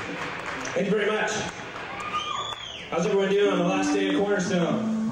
Thank you very much. How's everyone doing on the last day of Cornerstone?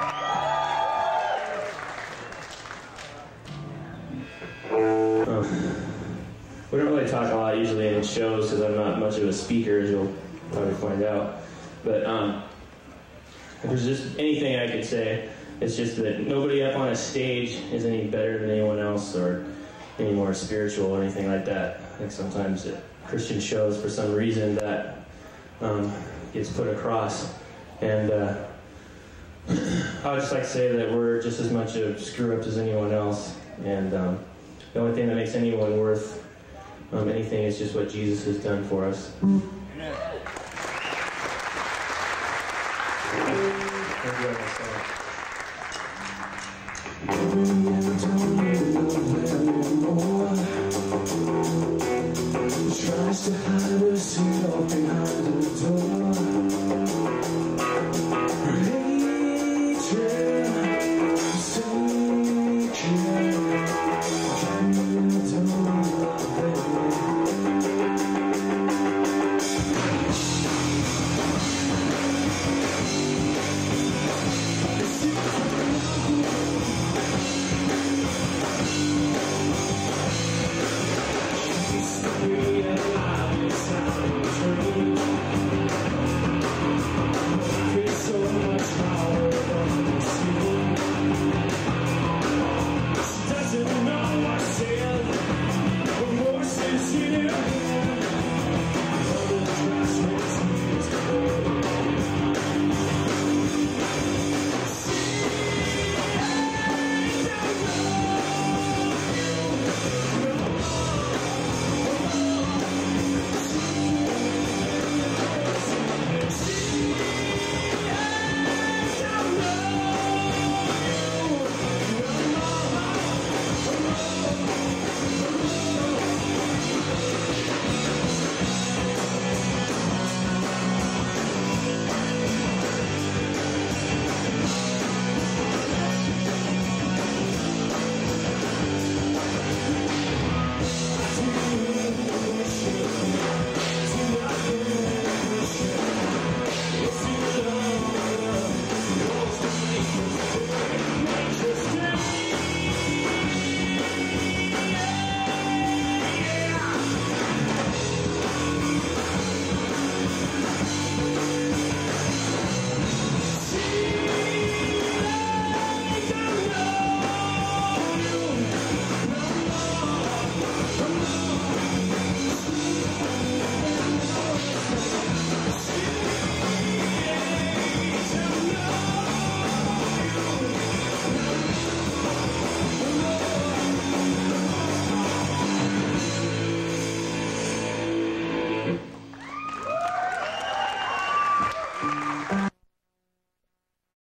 We don't really talk a lot usually in shows because I'm not much of a speaker, as you'll probably find out. But if there's just anything I could say, it's just that nobody up on a stage is any better than anyone else or any more spiritual or anything like that. I think sometimes at Christian shows, for some reason, that gets put across. And I would just like to say that we're just as much of screw-ups as anyone else. And the only thing that makes anyone worth anything is just what Jesus has done for us. Tries to hide us, behind the door.